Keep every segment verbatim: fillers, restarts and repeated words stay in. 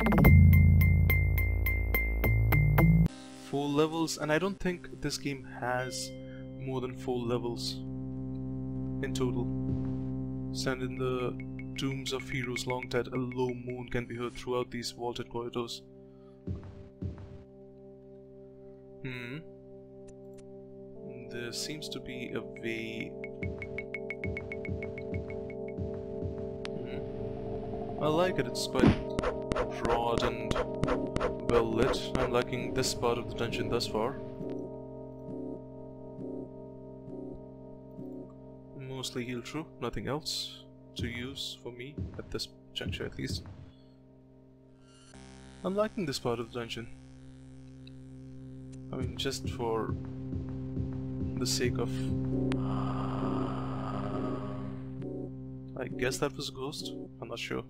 Four levels, and I don't think this game has more than four levels in total. Stand in the tombs of heroes long dead, a low moan can be heard throughout these vaulted corridors. Hmm. There seems to be a way. Hmm. I like it, it's quite broad and well lit. I'm liking this part of the dungeon thus far. Mostly heal through, nothing else to use for me at this juncture at least. I'm liking this part of the dungeon. I mean, just for the sake of... I guess that was a ghost? I'm not sure.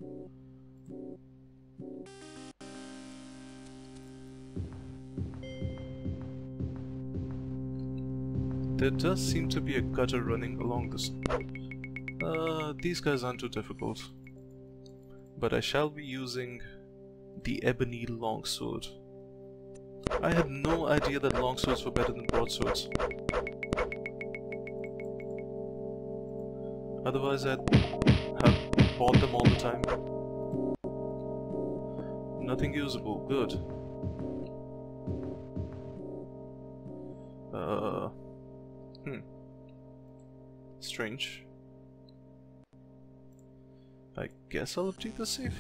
There does seem to be a gutter running along this. Uh, these guys aren't too difficult. But I shall be using the ebony longsword. I had no idea that longswords were better than broadswords. Otherwise I'd have bought them all the time. Nothing usable, good. Uh... Hmm. Strange. I guess I'll update the save.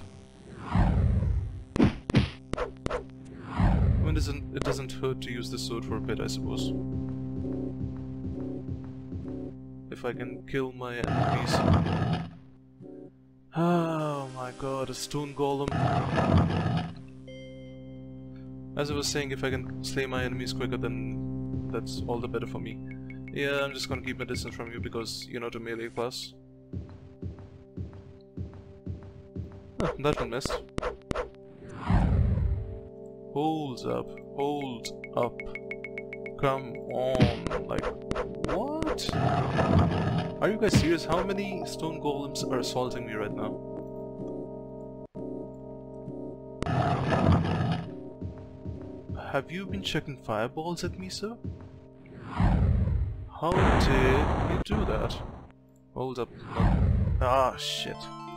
When doesn't it doesn't hurt to use the sword for a bit, I suppose. If I can kill my enemies. Oh my god, a stone golem. As I was saying, if I can slay my enemies quicker, then that's all the better for me. Yeah, I'm just gonna keep my distance from you because you're not a melee class. Oh, that one missed. Hold up, hold up. Come on, like, what? Are you guys serious? How many stone golems are assaulting me right now? Have you been chucking fireballs at me, sir? How did you do that? Hold up. Ah, shit.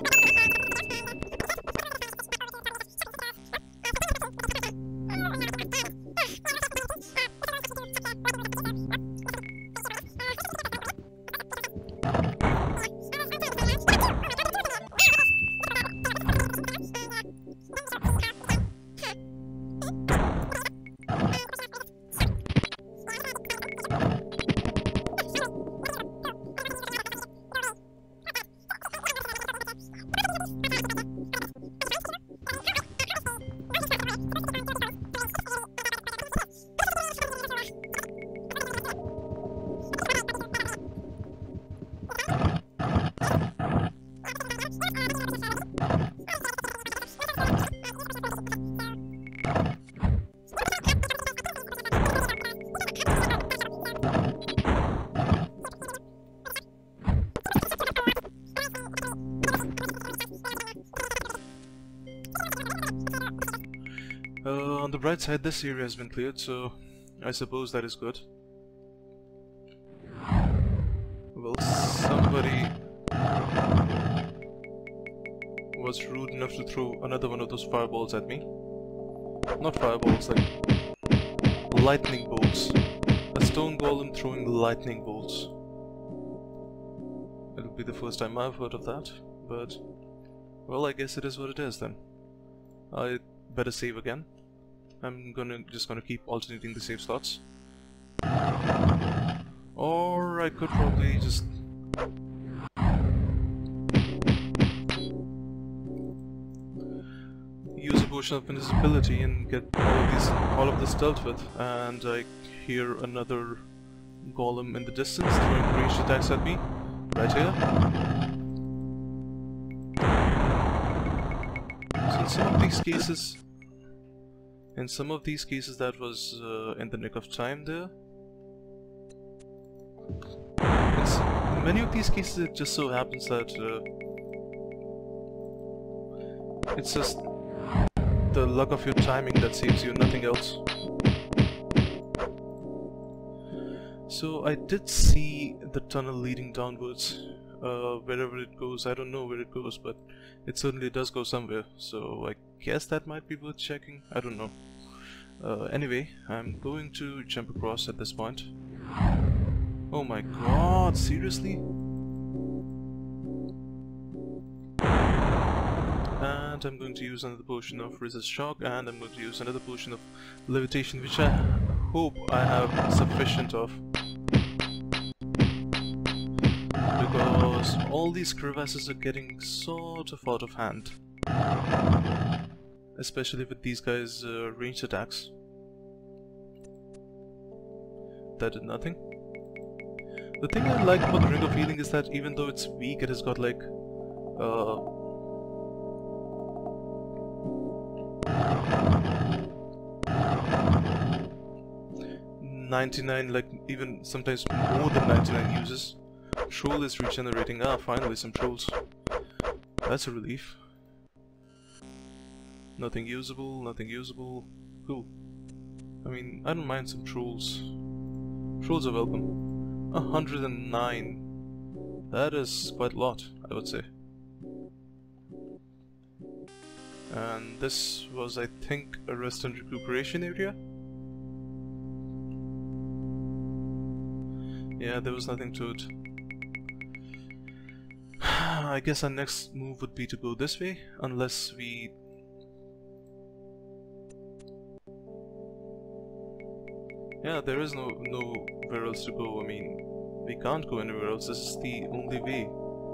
Uh, on the bright side, this area has been cleared, so I suppose that is good. Well, somebody was rude enough to throw another one of those fireballs at me. Not fireballs, like lightning bolts. A stone golem throwing lightning bolts. It'll be the first time I've heard of that, but well, I guess it is what it is then. I better save again. I'm gonna just gonna keep alternating the save slots. Or I could probably just use a potion of invisibility and get all of these all of this dealt with. And I hear another golem in the distance throwing ranged attacks at me. Right here. So in some of these cases In some of these cases that was uh, in the nick of time there. It's, in many of these cases it just so happens that uh, it's just the luck of your timing that saves you, nothing else. So I did see the tunnel leading downwards. Uh, wherever it goes, I don't know where it goes, but it certainly does go somewhere. So I guess that might be worth checking. I don't know. Uh, anyway, I'm going to jump across at this point. Oh my god, seriously? And I'm going to use another potion of resist shock, and I'm going to use another potion of levitation, which I hope I have sufficient of. Because all these crevasses are getting sort of out of hand. Especially with these guys' uh, ranged attacks. That did nothing. The thing I like about the Ring of Healing is that even though it's weak, it has got like uh, ninety-nine, like even sometimes more than ninety-nine uses. Troll is regenerating. Ah, finally some trolls. That's a relief. Nothing usable, nothing usable. Cool. I mean, I don't mind some trolls. Trolls are welcome. one hundred and nine. That is quite a lot, I would say. And this was, I think, a rest and recuperation area? Yeah, there was nothing to it. I guess our next move would be to go this way, unless we... Yeah, there is no nowhere else to go. I mean, we can't go anywhere else. This is the only way.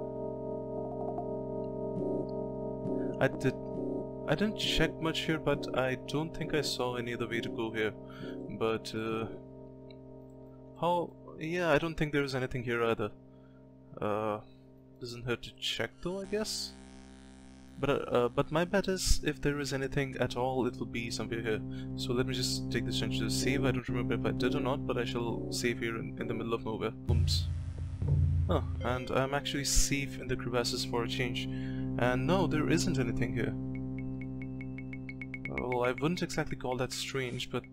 I did... I didn't check much here, but I don't think I saw any other way to go here. But, uh... how... Yeah, I don't think there is anything here either. Uh... Doesn't hurt to check though, I guess. But uh, but my bet is if there is anything at all, it will be somewhere here. So let me just take this chance to save. I don't remember if I did or not, but I shall save here in, in the middle of nowhere. Oops. Oh, and I'm actually safe in the crevasses for a change. And no, there isn't anything here. Well, I wouldn't exactly call that strange, but...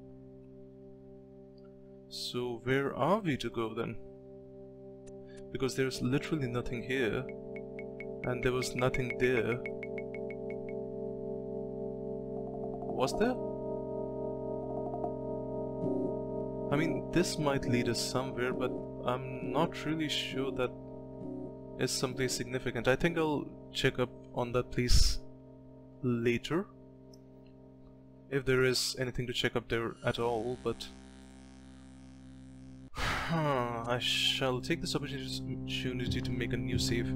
So where are we to go then? Because there's literally nothing here, and there was nothing there. Was there? I mean, this might lead us somewhere, but I'm not really sure that is someplace significant. I think I'll check up on that place later, if there is anything to check up there at all, but... I shall take this opportunity to make a new save.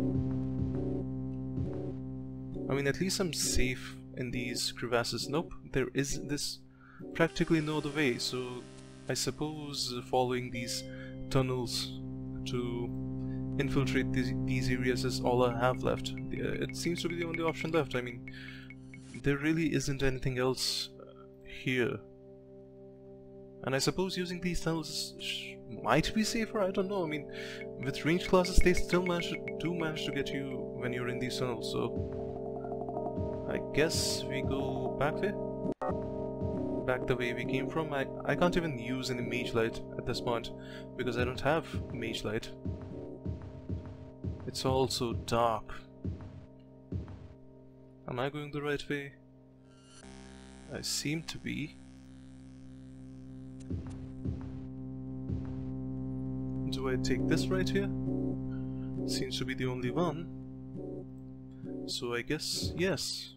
I mean, at least I'm safe in these crevasses. Nope, there is this practically no other way, so I suppose following these tunnels to infiltrate these, these areas is all I have left. It seems to be the only option left. I mean, there really isn't anything else here. And I suppose using these tunnels might be safer, I don't know. I mean, with range classes, they still manage to, do manage to get you when you're in these tunnels, so... I guess we go back there? Back the way we came from. I, I can't even use any mage light at this point, because I don't have mage light. It's all so dark. Am I going the right way? I seem to be. Do I take this right here? Seems to be the only one. So I guess yes.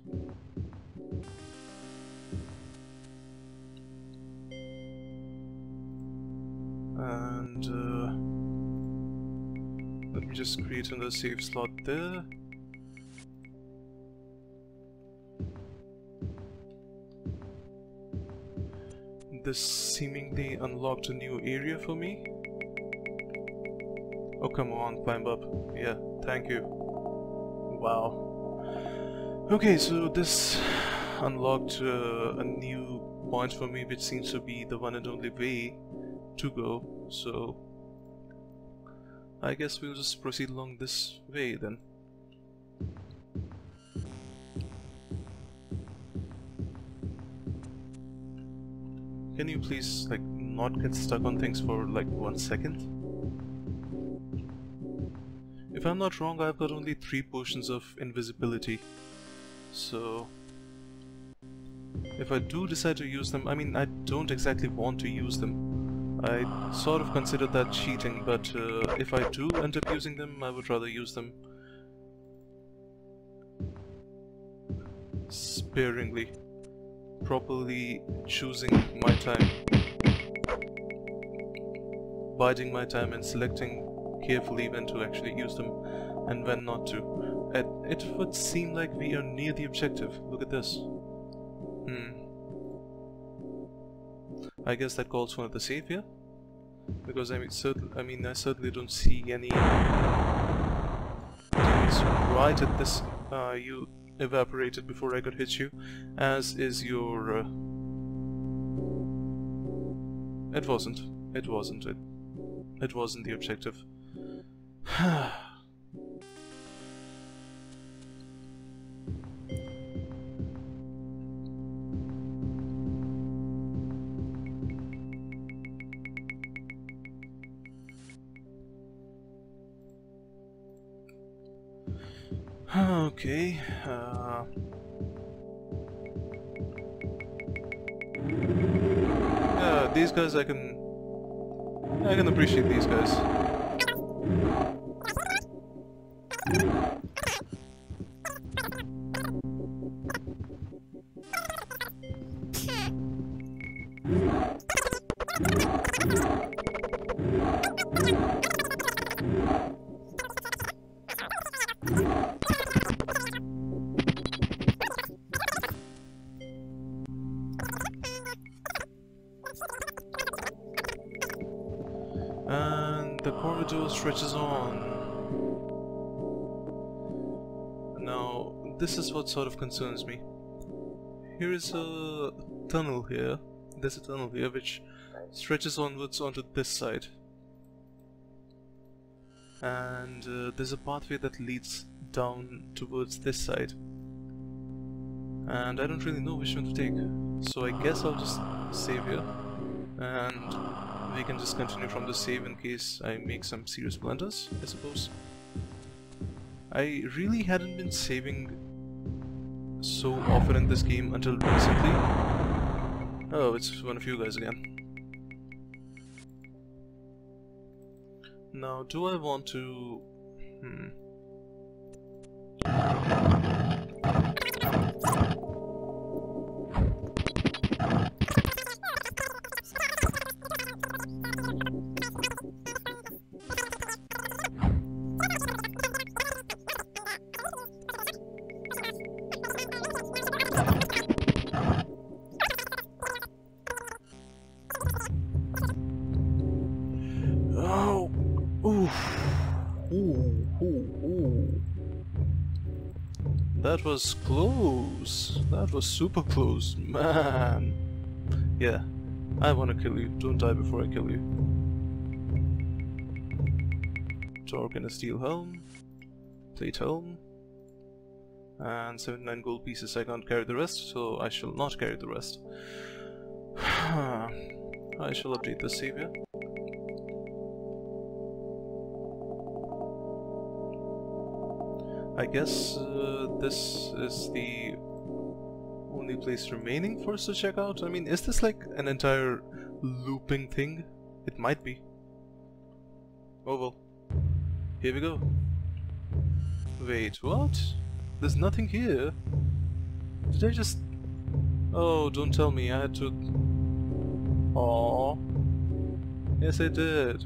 And uh, let me just create another save slot there. This seemingly unlocked a new area for me. Oh, come on, climb up. Yeah, thank you. Wow. Okay, so this unlocked uh, a new point for me, which seems to be the one and only way to go. So I guess we'll just proceed along this way then. can you please, like, not get stuck on things for, like, one second? If I'm not wrong, I've got only three potions of invisibility. So... if I do decide to use them, I mean, I don't exactly want to use them. I sort of consider that cheating, but uh, if I do end up using them, I would rather use them sparingly, properly choosing my time, biding my time and selecting carefully when to actually use them and when not to. It, it would seem like we are near the objective. Look at this. Hmm. I guess that calls for another save here, because I mean, certain, I mean, I certainly don't see any. It's right at this. Uh, you evaporated before I could hit you, as is your. Uh... It wasn't. It wasn't. It. It wasn't the objective. Okay. Uh... Yeah, these guys I can. I can appreciate these guys. And the corridor stretches on. Now, this is what sort of concerns me. Here is a tunnel here. There's a tunnel here which stretches onwards onto this side. And uh, there's a pathway that leads down towards this side. And I don't really know which one to take. So I guess I'll just save here. And we can just continue from the save in case I make some serious blunders, I suppose. I really hadn't been saving so often in this game until recently. Oh, it's one of you guys again. Now, do I want to... Hmm... That was close. That was super close, man. Yeah, I want to kill you. Don't die before I kill you. Torque and a steel helm. Plate helm. And seventy-nine gold pieces. I can't carry the rest, so I shall not carry the rest. I shall update the savior. I guess uh, this is the only place remaining for us to check out. I mean, is this like an entire looping thing? It might be. Oh well. Here we go. Wait, what? There's nothing here. Did I just... Oh, don't tell me I had to... Aww. Yes, I did.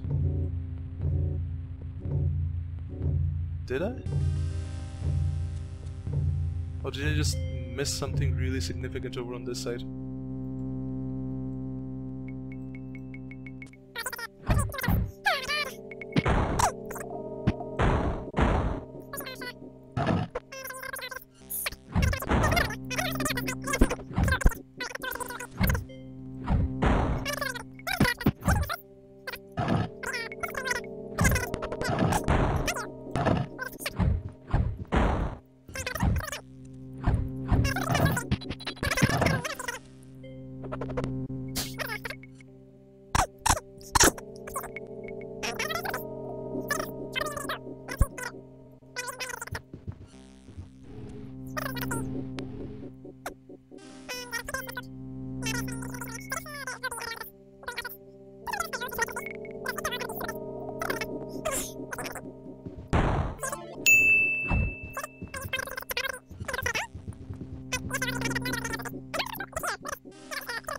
Did I? Or did I just miss something really significant over on this side?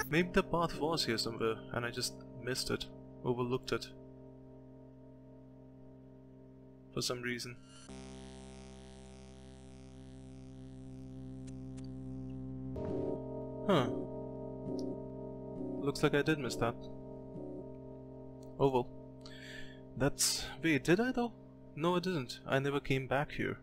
Maybe the path was here somewhere and I just missed it, overlooked it for some reason. Huh. Looks like I did miss that. Oh well. That's... wait, did I though? No, I didn't. I never came back here.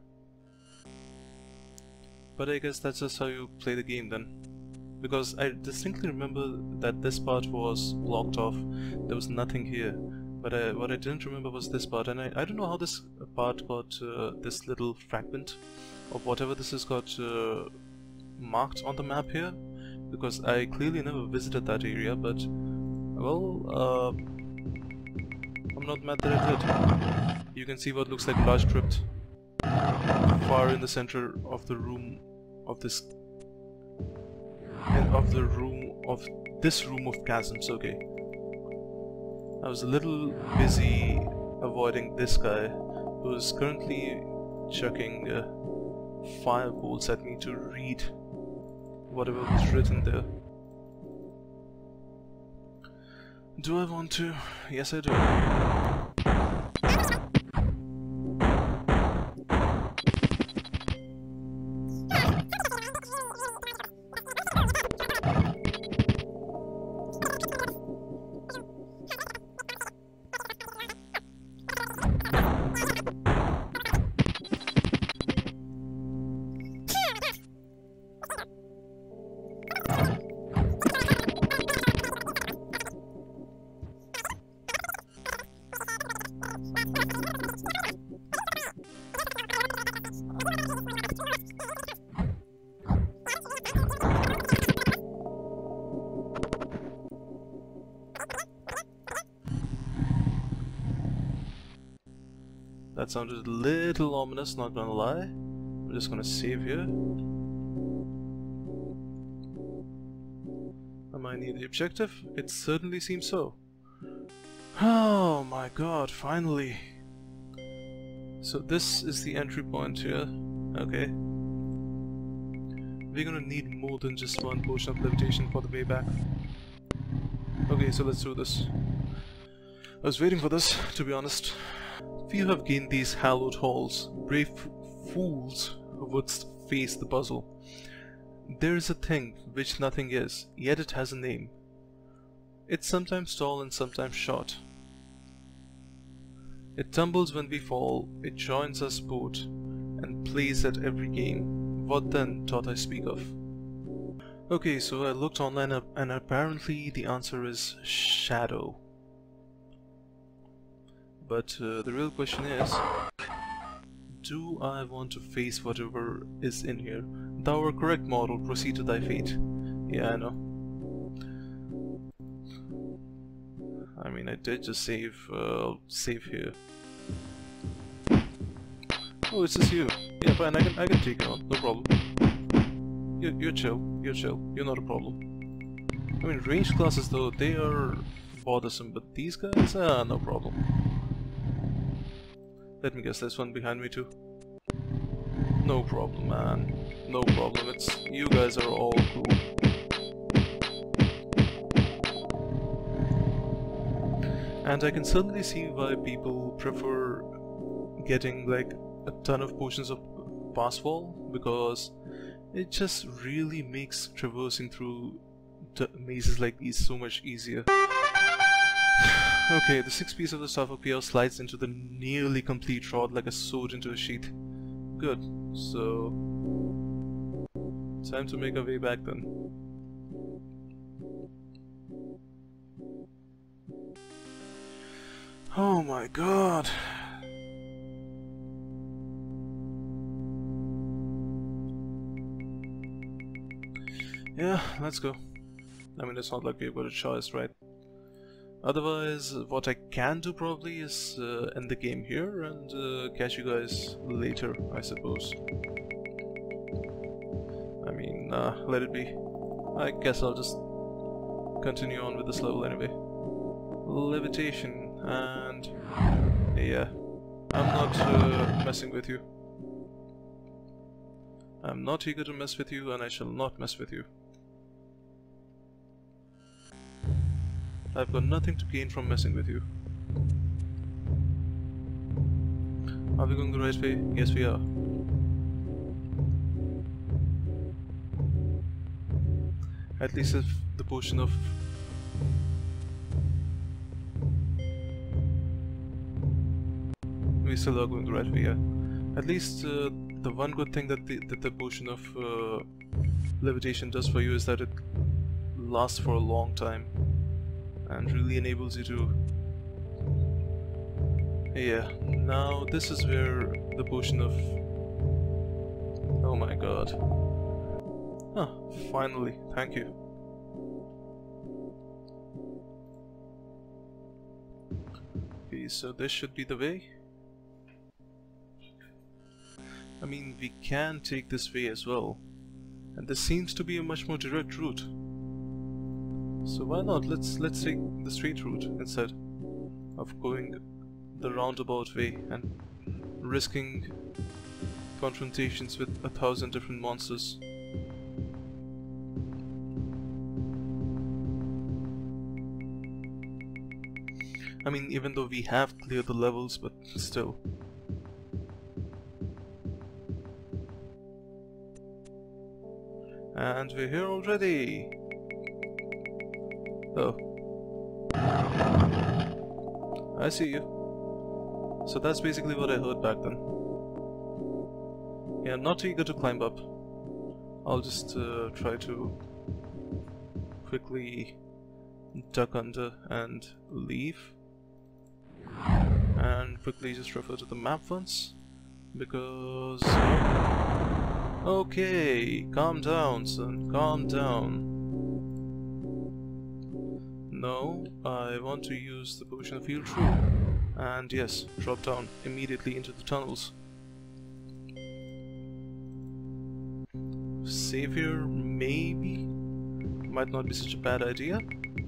But I guess that's just how you play the game then. Because I distinctly remember that this part was blocked off. There was nothing here. But I, what I didn't remember was this part. And I, I don't know how this part got uh, this little fragment of whatever this has got uh, marked on the map here. Because I clearly never visited that area, but... well, uh... I'm not mad that I did. You can see what looks like a large crypt far in the center of the room of this... of the room of this room of chasms. Okay. I was a little busy avoiding this guy who's currently chucking uh, fireballs at me to read whatever was written there. Do I want to? Yes, I do. That sounded a little ominous, not gonna lie. I'm just gonna save here. Am I near the objective? It certainly seems so. Oh my god, finally. So this is the entry point here. Okay. We're gonna need more than just one potion of levitation for the way back. Okay, so let's do this. I was waiting for this, to be honest. Few have gained these hallowed halls. Brave fools would face the puzzle. There is a thing which nothing is, yet it has a name. It's sometimes tall and sometimes short. It tumbles when we fall, it joins us both, and plays at every game. What then thought I speak of? Okay, so I looked online up, and apparently the answer is shadow. But uh, the real question is, do I want to face whatever is in here? Thou art correct, mortal, proceed to thy fate. Yeah, I know. I mean, I did just save, uh, save here. Oh, it's just you. Yeah, fine, I can, I can take it on, no problem. You're, you're chill, you're chill, you're not a problem. I mean, ranged classes though, they are bothersome, but these guys, ah, no problem. Let me guess, there's one behind me too. No problem, man. No problem. It's you guys are all cool. And I can certainly see why people prefer getting like a ton of potions of pass wall, because it just really makes traversing through the mazes like these so much easier. Okay, the sixth piece of the Staff of Chaos slides into the nearly complete rod like a sword into a sheath. Good. So... time to make our way back then. Oh my god! Yeah, let's go. I mean, it's not like we've got a choice, right? Otherwise, what I can do probably is uh, end the game here and uh, catch you guys later, I suppose. I mean, uh, let it be. I guess I'll just continue on with this level anyway. Levitation, and yeah, I'm not uh, messing with you. I'm not eager to mess with you, and I shall not mess with you. I've got nothing to gain from messing with you. Are we going the right way? Yes, we are. At least if the potion of... We still are going the right way, yeah. At least uh, the one good thing that the, that the potion of uh, levitation does for you is that it lasts for a long time and really enables you to... Yeah, now this is where the potion of... Oh my god. Ah, finally, thank you. Okay, so this should be the way. I mean, we can take this way as well, and this seems to be a much more direct route. So why not? Let's let's take the straight route instead of going the roundabout way and risking confrontations with a thousand different monsters. I mean, even though we have cleared the levels, but still. And we're here already! Oh. I see you. So that's basically what I heard back then. Yeah, not too eager to climb up. I'll just uh, try to quickly duck under and leave. And quickly just refer to the map once, because... Okay, calm down, son, calm down. No, I want to use the potion of heal true. And yes, drop down immediately into the tunnels. Save here, maybe? Might not be such a bad idea.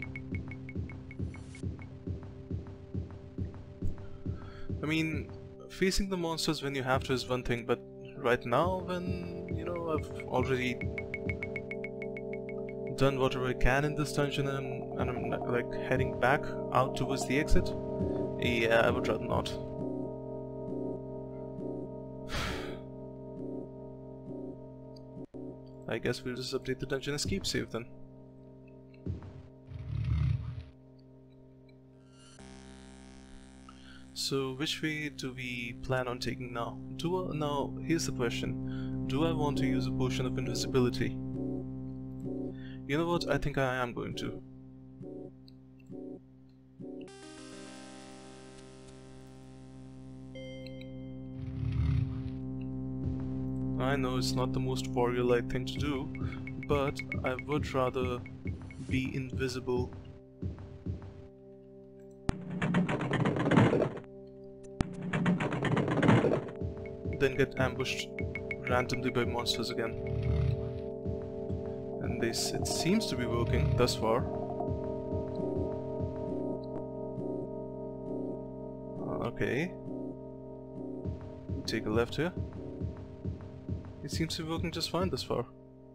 I mean, facing the monsters when you have to is one thing, but right now when, you know, I've already done whatever I can in this dungeon and, and I'm like heading back out towards the exit, yeah, I would rather not. I guess we'll just update the dungeon escape save then. So which way do we plan on taking now? Do I, now, here's the question. Do I want to use a potion of invisibility? You know what? I think I am going to. I know it's not the most warrior-like thing to do, but I would rather be invisible then get ambushed randomly by monsters again. And this, it seems to be working thus far. Uh, okay. Take a left here. It seems to be working just fine thus far.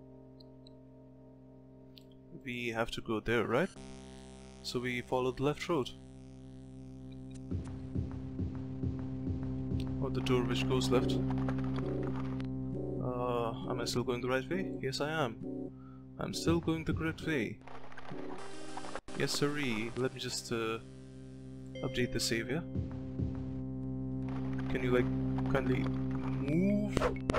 We have to go there, right? So we follow the left road. Or the door which goes left. Uh, am I still going the right way? Yes, I am. I'm still going the correct way. Yes, sirree. Let me just uh, update the save here. Can you, like, kindly move?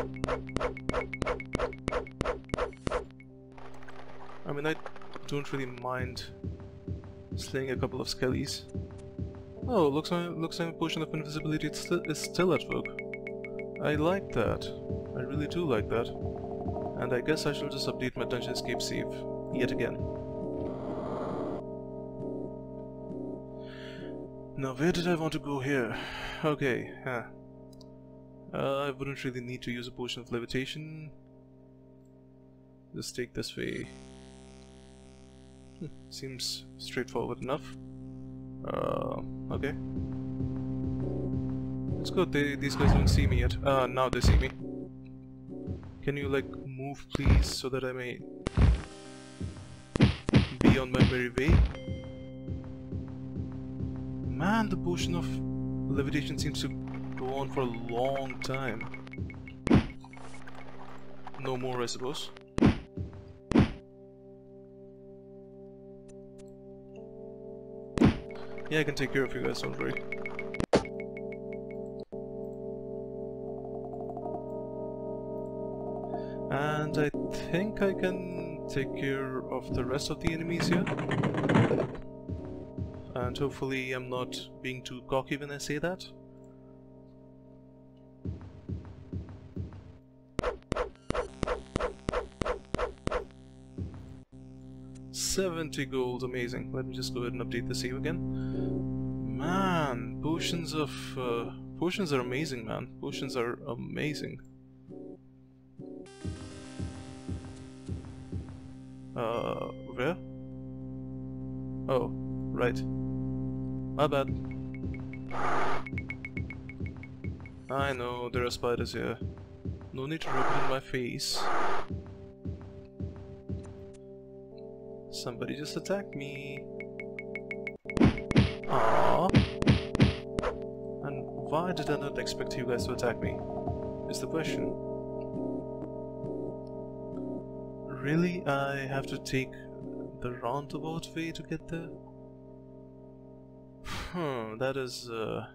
I mean, I don't really mind slaying a couple of skellies. Oh, looks like looks like a potion of invisibility is still, is still at work. I like that. I really do like that. And I guess I shall just update my dungeon escape save yet again. Now, where did I want to go here? Okay, huh. Uh, I wouldn't really need to use a potion of levitation. Just take this way. Hmm, seems straightforward enough. Uh, okay. It's good, they, these guys don't see me yet. Ah, uh, now they see me. Can you, like, move please, so that I may be on my merry way? Man, the potion of levitation seems to go on for a long time. No more, I suppose. Yeah, I can take care of you guys, don't worry. And I think I can take care of the rest of the enemies here. And hopefully I'm not being too cocky when I say that. seventy gold, amazing. Let me just go ahead and update the save again. Man, potions of... Uh, potions are amazing, man. Potions are amazing. Uh, where? Oh, right. My bad. I know, there are spiders here. No need to rub it in my face. Somebody just attacked me. Aww. And why did I not expect you guys to attack me? Is the question. Really? I have to take the roundabout way to get there? Hmm, that is... Uh...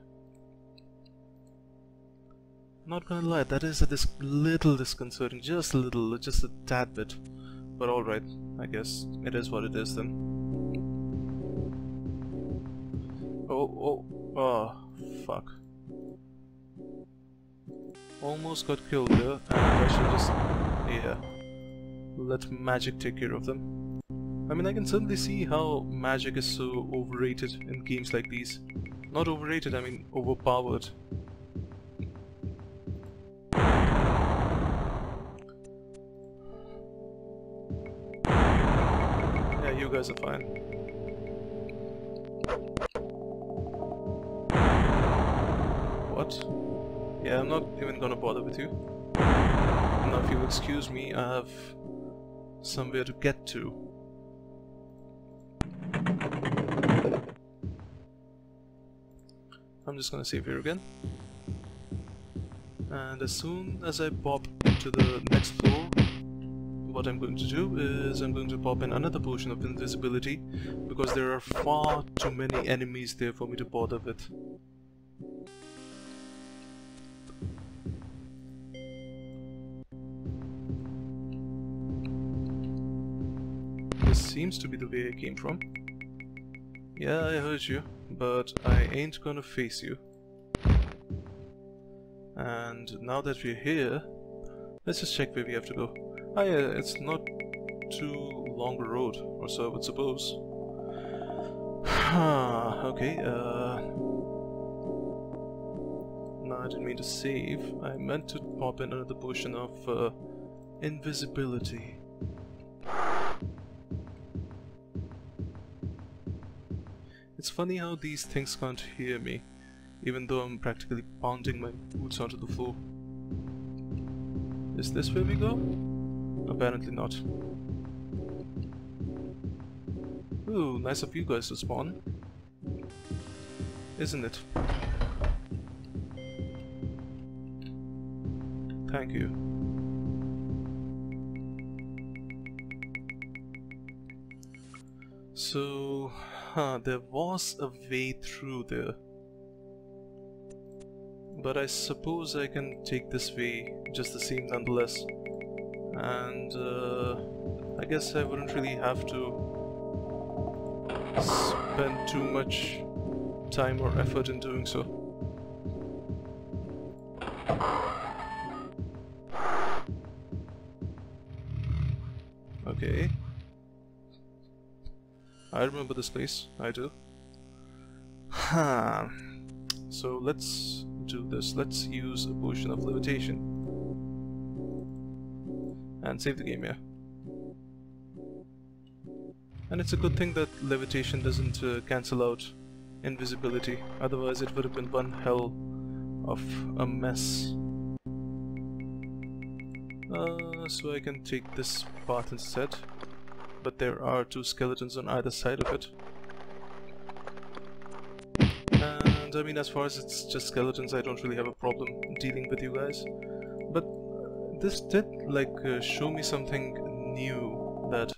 Not gonna lie, that is a dis little disconcerting. Just a little, just a tad bit. But alright, I guess it is what it is then. Oh, oh, oh, fuck. Almost got killed there, and I should just, yeah, let magic take care of them. I mean, I can certainly see how magic is so overrated in games like these. Not overrated, I mean overpowered. You guys are fine. What? Yeah, I'm not even gonna bother with you. Now if you excuse me, I have somewhere to get to. I'm just gonna save here again. And as soon as I pop into the next floor, what I'm going to do is I'm going to pop in another potion of invisibility because there are far too many enemies there for me to bother with. This seems to be the way I came from. Yeah, I heard you, but I ain't gonna face you. And now that we're here, let's just check where we have to go. Ah yeah, it's not too long a road, or so I would suppose. Okay, uh... no, I didn't mean to save. I meant to pop in another potion of uh, invisibility. It's funny how these things can't hear me, even though I'm practically pounding my boots onto the floor. Is this where we go? Apparently not. Ooh, nice of you guys to spawn. Isn't it? Thank you. So, huh, there was a way through there. But I suppose I can take this way just the same nonetheless. And uh, I guess I wouldn't really have to spend too much time or effort in doing so. Okay. I remember this place, I do. Huh. So let's do this. Let's use a potion of levitation. And save the game, yeah. And it's a good thing that levitation doesn't uh, cancel out invisibility, otherwise it would have been one hell of a mess. Uh, so I can take this path instead, but there are two skeletons on either side of it. And I mean, as far as it's just skeletons, I don't really have a problem dealing with you guys. But this did, like, uh, show me something new that...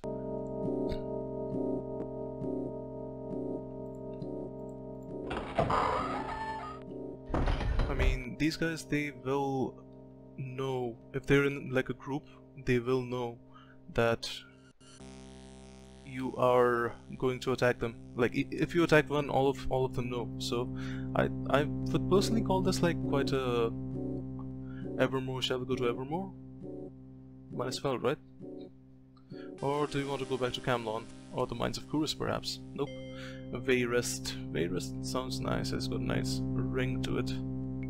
I mean, these guys, they will know, if they're in, like, a group, they will know that you are going to attack them. Like, if you attack one, all of all of them know. So I I would personally call this like quite a Evermore. Shall we go to Evermore? Might as well, right? Or do you want to go back to Camlon or the Mines of Kurus, perhaps? Nope. Vayrest. Vayrest sounds nice. It's got a nice ring to it.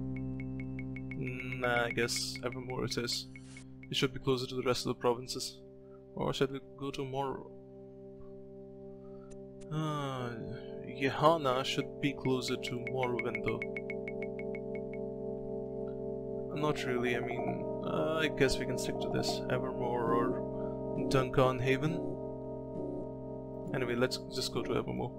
Nah, I guess Evermore it is. It should be closer to the rest of the provinces. Or should we go to more? Uh, Yehana should be closer to Morrowind though. Not really, I mean, uh, I guess we can stick to this. Evermore or Duncan Haven. Anyway, let's just go to Evermore.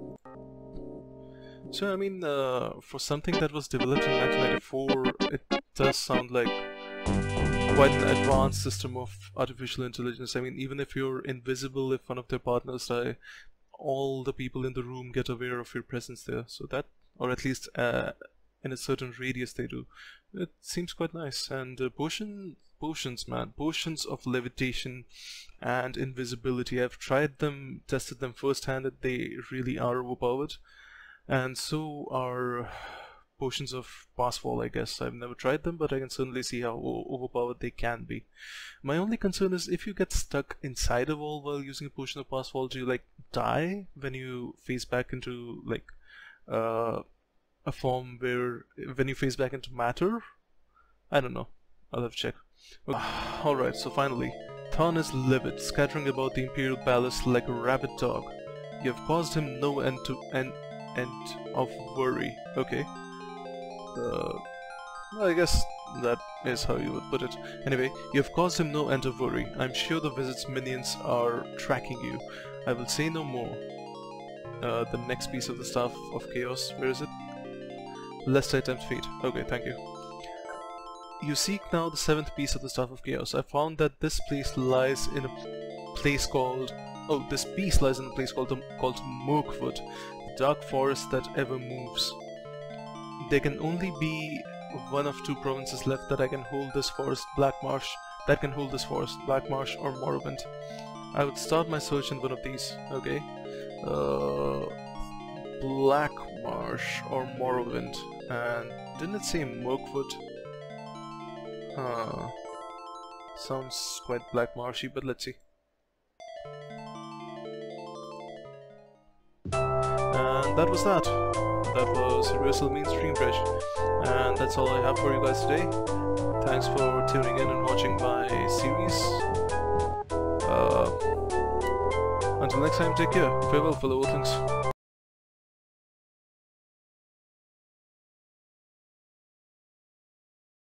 So, I mean, uh, for something that was developed in nineteen ninety-four, it does sound like quite an advanced system of artificial intelligence. I mean, even if you're invisible, if one of their partners die, all the people in the room get aware of your presence there. So that, or at least uh, in a certain radius they do. It seems quite nice. And uh, potion, potions, man. Potions of levitation and invisibility. I've tried them, tested them firsthand, and they really are overpowered. And so are potions of passfall, I guess. I've never tried them, but I can certainly see how overpowered they can be. My only concern is if you get stuck inside a wall while using a potion of passfall, do you like die when you phase back into like uh, a form where when you phase back into matter? I don't know. I'll have to check. Okay. Alright, so finally, Thorn is livid, scattering about the Imperial Palace like a rabid dog. You have caused him no end to end, end of worry. Okay. Uh, well, I guess that is how you would put it. Anyway, you have caused him no end of worry. I'm sure the Visit's minions are tracking you. I will say no more. Uh, the next piece of the Staff of Chaos, where is it? Lest I tempt fate. Okay, thank you. You seek now the seventh piece of the Staff of Chaos. I found that this place lies in a place called... Oh, this piece lies in a place called, the, called Mirkwood, the dark forest that ever moves. There can only be one of two provinces left that I can hold this forest, Black Marsh, that can hold this forest, Black Marsh or Morrowind. I would start my search in one of these. Okay. Uh, Black Marsh or Morrowind. And didn't it say Mirkwood? Huh. Sounds quite Black Marshy, but let's see. And that was that. That was Reversal Mainstream Bridge. And that's all I have for you guys today. Thanks for tuning in and watching my series. Uh, until next time, take care. Farewell, fellow Earthlings.